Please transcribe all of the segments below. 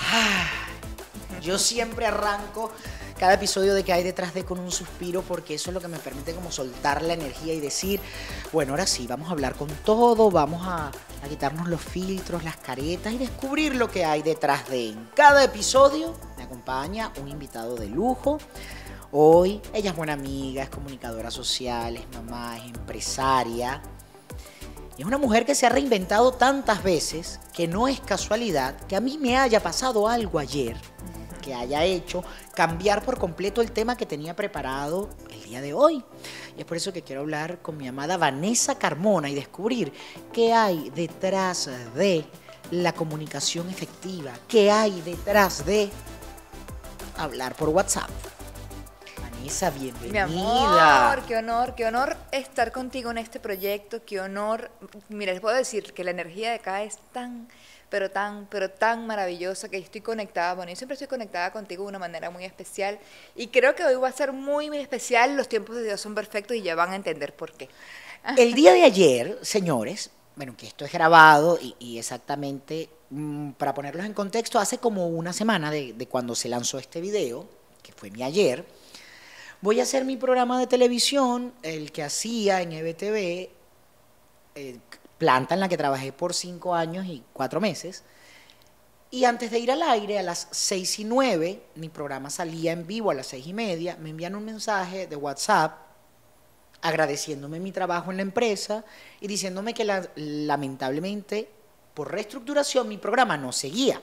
Yo siempre arranco cada episodio de Que hay detrás de con un suspiro, porque eso es lo que me permite como soltar la energía y decir, bueno, ahora sí, vamos a hablar con todo, vamos a quitarnos los filtros, las caretas y descubrir lo que hay detrás de. En cada episodio me acompaña un invitado de lujo. Hoy ella es buena amiga, es comunicadora social, es mamá, es empresaria. Y es una mujer que se ha reinventado tantas veces que no es casualidad que a mí me haya pasado algo ayer que haya hecho cambiar por completo el tema que tenía preparado el día de hoy. Y es por eso que quiero hablar con mi amada Vanessa Carmona y descubrir qué hay detrás de la comunicación efectiva, qué hay detrás de hablar por WhatsApp. Vanessa, bienvenida. Mi amor, qué honor estar contigo en este proyecto, qué honor. Mira, les puedo decir que la energía de acá es tan maravillosa que estoy conectada. Bueno, yo siempre estoy conectada contigo de una manera muy especial y creo que hoy va a ser muy especial. Los tiempos de Dios son perfectos y ya van a entender por qué. El día de ayer, señores, bueno, que esto es grabado y exactamente, para ponerlos en contexto, hace como una semana de cuando se lanzó este video, que fue mi ayer, voy a hacer mi programa de televisión, el que hacía en EBTV, planta en la que trabajé por 5 años y 4 meses. Y antes de ir al aire, a las 6:09, mi programa salía en vivo a las 6:30, me envían un mensaje de WhatsApp agradeciéndome mi trabajo en la empresa y diciéndome que lamentablemente, por reestructuración, mi programa no seguía.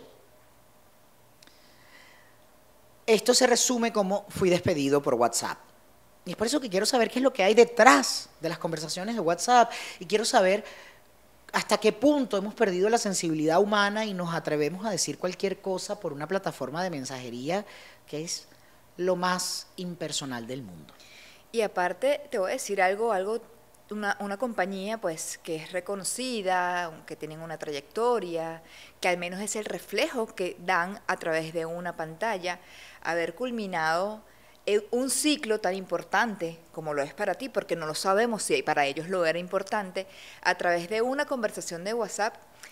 Esto se resume como fui despedido por WhatsApp. Y es por eso que quiero saber qué es lo que hay detrás de las conversaciones de WhatsApp y quiero saber hasta qué punto hemos perdido la sensibilidad humana y nos atrevemos a decir cualquier cosa por una plataforma de mensajería que es lo más impersonal del mundo. Y aparte, te voy a decir una compañía pues que es reconocida, que tienen una trayectoria, que al menos es el reflejo que dan a través de una pantalla, haber culminado un ciclo tan importante como lo es para ti, porque no lo sabemos si para ellos lo era importante, a través de una conversación de WhatsApp,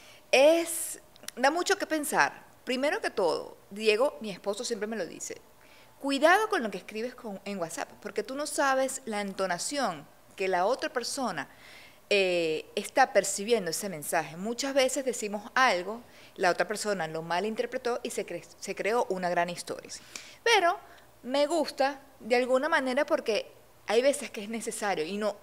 da mucho que pensar. Primero que todo, Diego, mi esposo, siempre me lo dice, cuidado con lo que escribes en WhatsApp, porque tú no sabes la entonación que la otra persona está percibiendo ese mensaje. Muchas veces decimos algo, la otra persona lo malinterpretó y se creó una gran historia. Pero me gusta de alguna manera porque hay veces que es necesario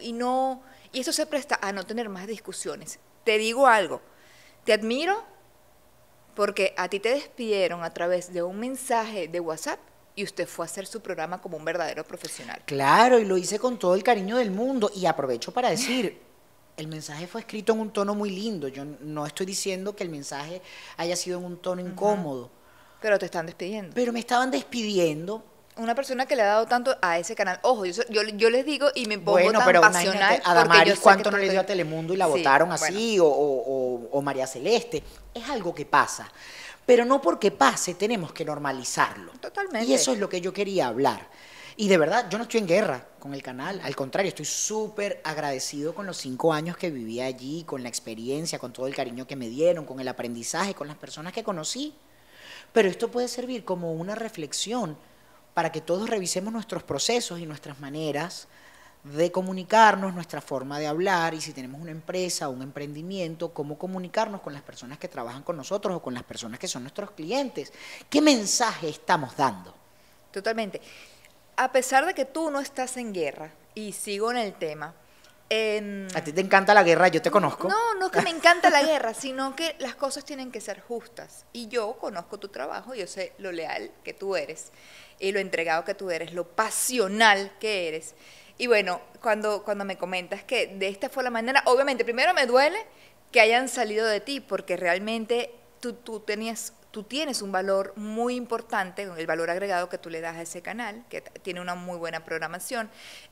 y eso se presta a no tener más discusiones. Te digo algo, te admiro porque a ti te despidieron a través de un mensaje de WhatsApp y usted fue a hacer su programa como un verdadero profesional. Claro, y lo hice con todo el cariño del mundo y aprovecho para decir, el mensaje fue escrito en un tono muy lindo. Yo no estoy diciendo que el mensaje haya sido en un tono incómodo. Pero te están despidiendo. Pero me estaban despidiendo. Una persona que le ha dado tanto a ese canal. Ojo, yo les digo y me pongo bueno, tan pero pasional. A Damaris cuánto no le dio a te... Telemundo y la Sí, votaron así, bueno. o María Celeste. Es algo que pasa. Pero no porque pase tenemos que normalizarlo. Totalmente. Y eso es lo que yo quería hablar. Y de verdad, yo no estoy en guerra con el canal. Al contrario, estoy súper agradecido con los 5 años que viví allí, con la experiencia, con todo el cariño que me dieron, con el aprendizaje, con las personas que conocí. Pero esto puede servir como una reflexión para que todos revisemos nuestros procesos y nuestras maneras de comunicarnos, nuestra forma de hablar, y si tenemos una empresa o un emprendimiento, cómo comunicarnos con las personas que trabajan con nosotros o con las personas que son nuestros clientes. ¿Qué mensaje estamos dando? Totalmente. A pesar de que tú no estás en guerra, y sigo en el tema... A ti te encanta la guerra, yo te conozco. No es que me encanta la guerra, sino que las cosas tienen que ser justas. Y yo conozco tu trabajo, yo sé lo leal que tú eres, y lo entregado que tú eres, lo pasional que eres. Y bueno, cuando me comentas que de esta fue la manera, obviamente, primero me duele que hayan salido de ti, porque realmente tú tienes un valor muy importante, el valor agregado que tú le das a ese canal, que tiene una muy buena programación.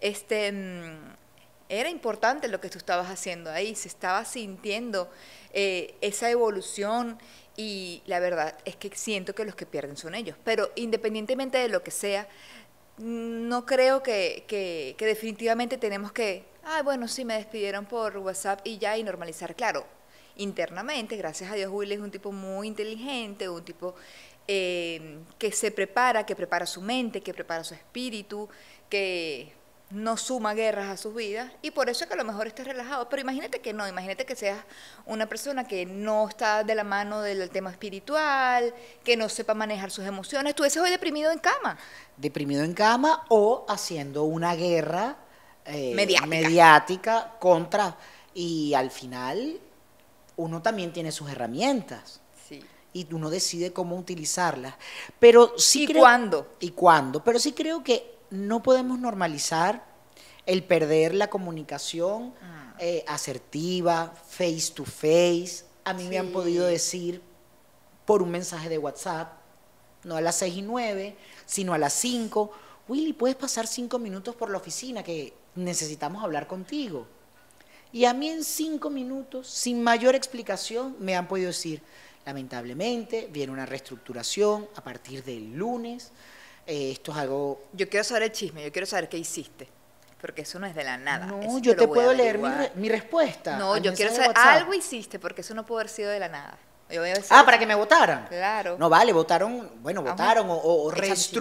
Era importante lo que tú estabas haciendo ahí, se estaba sintiendo esa evolución y la verdad es que siento que los que pierden son ellos. Pero independientemente de lo que sea, no creo que definitivamente tenemos que, bueno, sí, me despidieron por WhatsApp y ya, y normalizar. Claro, internamente, gracias a Dios, Will es un tipo muy inteligente, un tipo que se prepara, que prepara su mente, que prepara su espíritu, que no suma guerras a sus vidas, y por eso es que a lo mejor estés relajado. Pero imagínate que no, imagínate que seas una persona que no está de la mano del tema espiritual, que no sepa manejar sus emociones, tú estuvieses hoy deprimido en cama. Deprimido en cama o haciendo una guerra Mediática. contra, y al final uno también tiene sus herramientas. Sí. Y uno decide cómo utilizarlas. Pero sí ¿Y cuándo? ¿Y cuándo? Pero sí creo que no podemos normalizar el perder la comunicación asertiva, face to face. A mí me han podido decir por un mensaje de WhatsApp, no a las 6:09, sino a las 5, Willy, ¿puedes pasar 5 minutos por la oficina que necesitamos hablar contigo? Y a mí en 5 minutos, sin mayor explicación, me han podido decir, lamentablemente, viene una reestructuración a partir del lunes. Esto es algo... Yo quiero saber el chisme, yo quiero saber qué hiciste, porque eso no es de la nada. No, yo te puedo leer mi respuesta. No, yo quiero saber, algo hiciste, porque eso no puede haber sido de la nada. Yo voy a decir, para que me votaran. Claro. No, vale, votaron o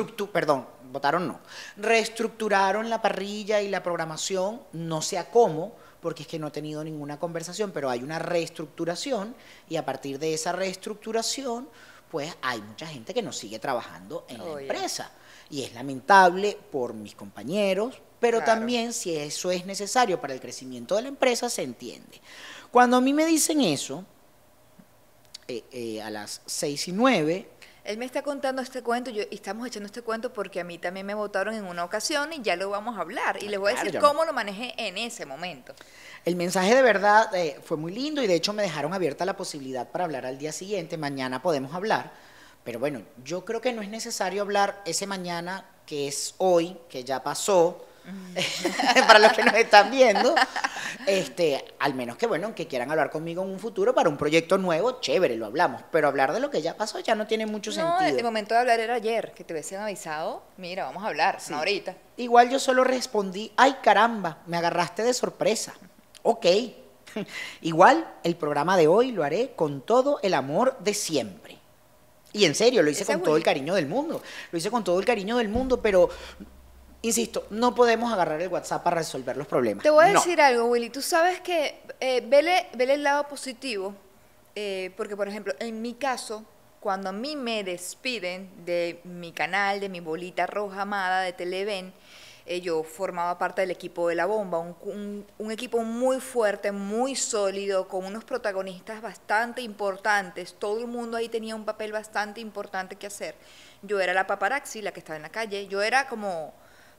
reestructuraron la parrilla y la programación, no sé a cómo, porque es que no he tenido ninguna conversación, pero hay una reestructuración, y a partir de esa reestructuración, pues hay mucha gente que no sigue trabajando en la empresa. Y es lamentable por mis compañeros, pero también si eso es necesario para el crecimiento de la empresa, se entiende. Cuando a mí me dicen eso, a las 6:09... Él me está contando este cuento, y estamos echando este cuento porque a mí también me votaron en una ocasión y ya lo vamos a hablar. Y les voy a decir cómo lo manejé en ese momento. El mensaje de verdad fue muy lindo, y de hecho me dejaron abierta la posibilidad para hablar al día siguiente. Mañana podemos hablar, pero bueno, yo creo que no es necesario hablar ese mañana, que es hoy, que ya pasó, para los que nos están viendo, al menos que, bueno, que quieran hablar conmigo en un futuro para un proyecto nuevo, chévere, lo hablamos, pero hablar de lo que ya pasó ya no tiene mucho sentido. El momento de hablar era ayer, que te hubiesen avisado, mira, vamos a hablar, no ahorita. Igual yo solo respondí, ay caramba, me agarraste de sorpresa. Ok, igual el programa de hoy lo haré con todo el amor de siempre. Y en serio, lo hice con todo el cariño del mundo. Lo hice con todo el cariño del mundo, pero, insisto, no podemos agarrar el WhatsApp para resolver los problemas. Te voy a decir algo, Willy. Tú sabes que vele el lado positivo, porque, por ejemplo, en mi caso, cuando a mí me despiden de mi canal, de mi bolita roja amada de Televen, yo formaba parte del equipo de La Bomba, un equipo muy fuerte, muy sólido, con unos protagonistas bastante importantes. Todo el mundo ahí tenía un papel bastante importante que hacer. Yo era la paparazzi, la que estaba en la calle. Yo era como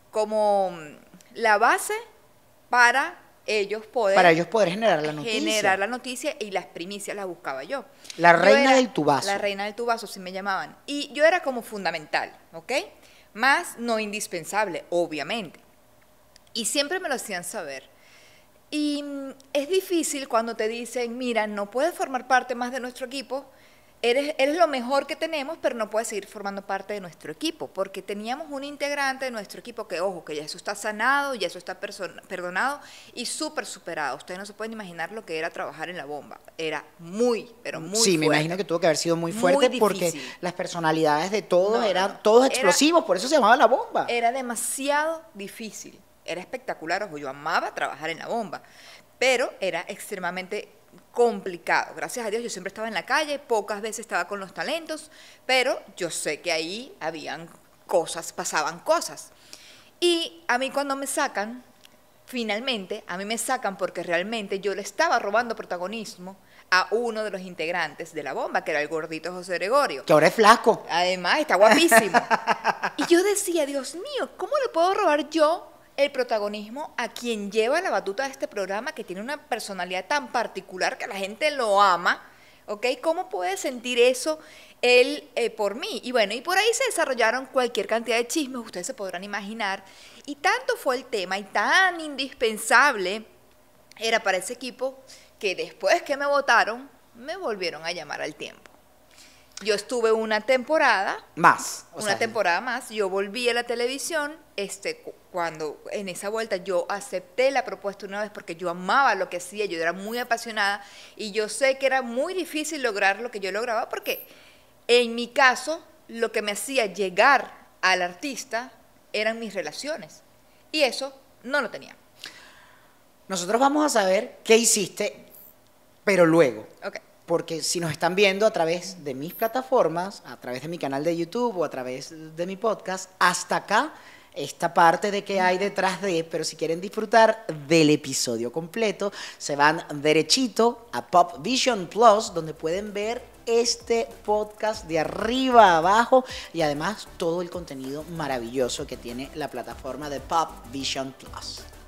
la base para ellos poder generar la noticia. Generar la noticia, y las primicias las buscaba yo. La reina del tubazo. La reina del tubazo, sí me llamaban. Y yo era como fundamental, ¿ok? Más no indispensable, obviamente. Y siempre me lo hacían saber. Y es difícil cuando te dicen, mira, no puedes formar parte más de nuestro equipo, eres lo mejor que tenemos, pero no puedes seguir formando parte de nuestro equipo, porque teníamos un integrante de nuestro equipo que, ojo, que ya eso está sanado, ya eso está perdonado y súper superado. Ustedes no se pueden imaginar lo que era trabajar en La Bomba. Era muy, pero muy fuerte. Sí, me imagino que tuvo que haber sido muy fuerte, porque las personalidades de todos eran todos explosivos, por eso se llamaba La Bomba. Era demasiado difícil, era espectacular, ojo, yo amaba trabajar en La Bomba, pero era extremadamente complicado. Gracias a Dios yo siempre estaba en la calle, pocas veces estaba con los talentos, pero yo sé que ahí habían cosas, pasaban cosas. Y a mí cuando me sacan, finalmente, a mí me sacan porque realmente yo le estaba robando protagonismo a uno de los integrantes de La Bomba, que era el gordito José Gregorio. Que ahora es flaco. Además, está guapísimo. Y yo decía, Dios mío, ¿cómo le puedo robar yo el protagonismo a quien lleva la batuta de este programa, que tiene una personalidad tan particular que la gente lo ama? ¿Ok? ¿Cómo puede sentir eso él por mí? Y bueno, y por ahí se desarrollaron cualquier cantidad de chismes, ustedes se podrán imaginar, y tanto fue el tema y tan indispensable era para ese equipo que después que me votaron, me volvieron a llamar al tiempo. Yo estuve una temporada más, yo volví a la televisión, cuando en esa vuelta yo acepté la propuesta una vez porque yo amaba lo que hacía, yo era muy apasionada y yo sé que era muy difícil lograr lo que yo lograba porque en mi caso lo que me hacía llegar al artista eran mis relaciones. Y eso no lo tenía. Nosotros vamos a saber qué hiciste, pero luego. Ok. Porque si nos están viendo a través de mis plataformas, a través de mi canal de YouTube o a través de mi podcast, hasta acá, esta parte de qué hay detrás de, pero si quieren disfrutar del episodio completo, se van derechito a Pop Vision Plus, donde pueden ver este podcast de arriba a abajo y además todo el contenido maravilloso que tiene la plataforma de Pop Vision Plus.